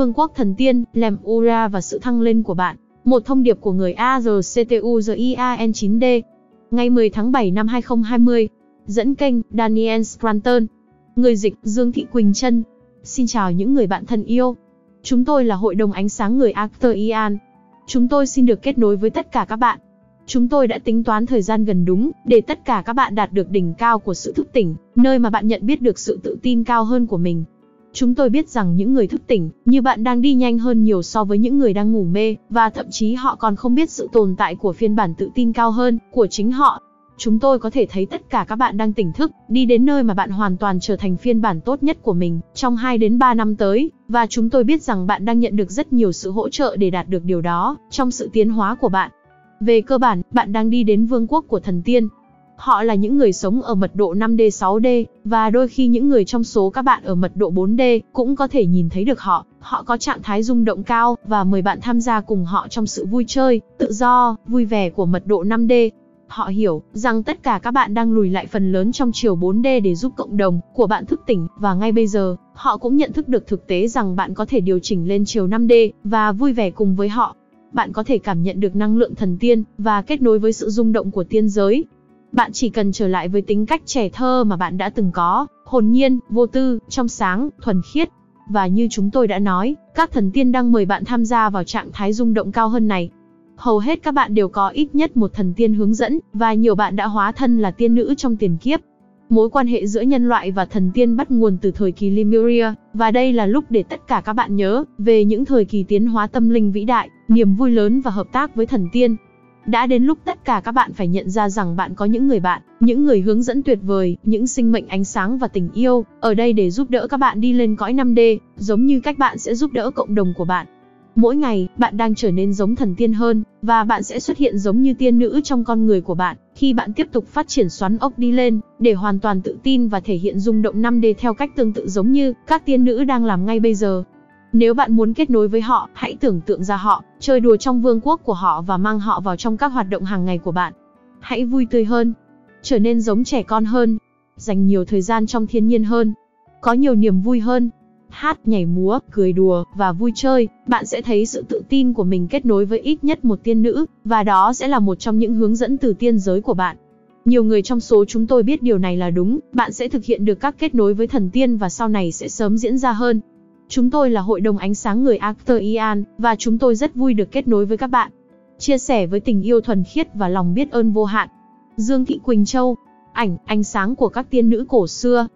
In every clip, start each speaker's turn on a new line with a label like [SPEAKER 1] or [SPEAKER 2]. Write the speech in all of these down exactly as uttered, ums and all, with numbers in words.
[SPEAKER 1] Vương quốc thần tiên, Lemura và sự thăng lên của bạn. Một thông điệp của người a rờ xê tê u giê i a en chín đê. Ngày mười tháng bảy năm hai không hai không. Dẫn kênh, Daniel Scranton. Người dịch, Dương Thị Quỳnh Trân. Xin chào những người bạn thân yêu. Chúng tôi là Hội đồng Ánh sáng người Arthur Ian. Chúng tôi xin được kết nối với tất cả các bạn. Chúng tôi đã tính toán thời gian gần đúng, để tất cả các bạn đạt được đỉnh cao của sự thức tỉnh, nơi mà bạn nhận biết được sự tự tin cao hơn của mình. Chúng tôi biết rằng những người thức tỉnh, như bạn đang đi nhanh hơn nhiều so với những người đang ngủ mê, và thậm chí họ còn không biết sự tồn tại của phiên bản tự tin cao hơn, của chính họ. Chúng tôi có thể thấy tất cả các bạn đang tỉnh thức, đi đến nơi mà bạn hoàn toàn trở thành phiên bản tốt nhất của mình, trong hai đến ba năm tới, và chúng tôi biết rằng bạn đang nhận được rất nhiều sự hỗ trợ để đạt được điều đó, trong sự tiến hóa của bạn. Về cơ bản, bạn đang đi đến vương quốc của thần tiên. Họ là những người sống ở mật độ năm đê sáu đê, và đôi khi những người trong số các bạn ở mật độ bốn đê cũng có thể nhìn thấy được họ. Họ có trạng thái rung động cao, và mời bạn tham gia cùng họ trong sự vui chơi, tự do, vui vẻ của mật độ năm đê. Họ hiểu rằng tất cả các bạn đang lùi lại phần lớn trong chiều bốn đê để giúp cộng đồng của bạn thức tỉnh, và ngay bây giờ, họ cũng nhận thức được thực tế rằng bạn có thể điều chỉnh lên chiều năm đê, và vui vẻ cùng với họ. Bạn có thể cảm nhận được năng lượng thần tiên, và kết nối với sự rung động của tiên giới. Bạn chỉ cần trở lại với tính cách trẻ thơ mà bạn đã từng có, hồn nhiên, vô tư, trong sáng, thuần khiết. Và như chúng tôi đã nói, các thần tiên đang mời bạn tham gia vào trạng thái rung động cao hơn này. Hầu hết các bạn đều có ít nhất một thần tiên hướng dẫn, và nhiều bạn đã hóa thân là tiên nữ trong tiền kiếp. Mối quan hệ giữa nhân loại và thần tiên bắt nguồn từ thời kỳ Lemuria, và đây là lúc để tất cả các bạn nhớ về những thời kỳ tiến hóa tâm linh vĩ đại, niềm vui lớn và hợp tác với thần tiên. Đã đến lúc tất cả các bạn phải nhận ra rằng bạn có những người bạn, những người hướng dẫn tuyệt vời, những sinh mệnh ánh sáng và tình yêu, ở đây để giúp đỡ các bạn đi lên cõi năm đê, giống như cách bạn sẽ giúp đỡ cộng đồng của bạn. Mỗi ngày, bạn đang trở nên giống thần tiên hơn, và bạn sẽ xuất hiện giống như tiên nữ trong con người của bạn, khi bạn tiếp tục phát triển xoắn ốc đi lên, để hoàn toàn tự tin và thể hiện rung động năm đê theo cách tương tự giống như các tiên nữ đang làm ngay bây giờ. Nếu bạn muốn kết nối với họ, hãy tưởng tượng ra họ, chơi đùa trong vương quốc của họ và mang họ vào trong các hoạt động hàng ngày của bạn. Hãy vui tươi hơn, trở nên giống trẻ con hơn, dành nhiều thời gian trong thiên nhiên hơn, có nhiều niềm vui hơn. Hát, nhảy múa, cười đùa, và vui chơi, bạn sẽ thấy sự tự tin của mình kết nối với ít nhất một tiên nữ, và đó sẽ là một trong những hướng dẫn từ tiên giới của bạn. Nhiều người trong số chúng tôi biết điều này là đúng, bạn sẽ thực hiện được các kết nối với thần tiên và sau này sẽ sớm diễn ra hơn. Chúng tôi là Hội đồng Ánh sáng người Arthur Ian, và chúng tôi rất vui được kết nối với các bạn. Chia sẻ với tình yêu thuần khiết và lòng biết ơn vô hạn. Dương Thị Quỳnh Châu. Ảnh, ánh sáng của các tiên nữ cổ xưa.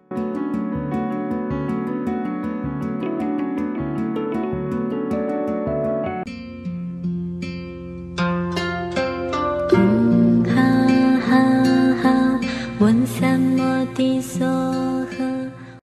[SPEAKER 2] ha ha ha, 晚霞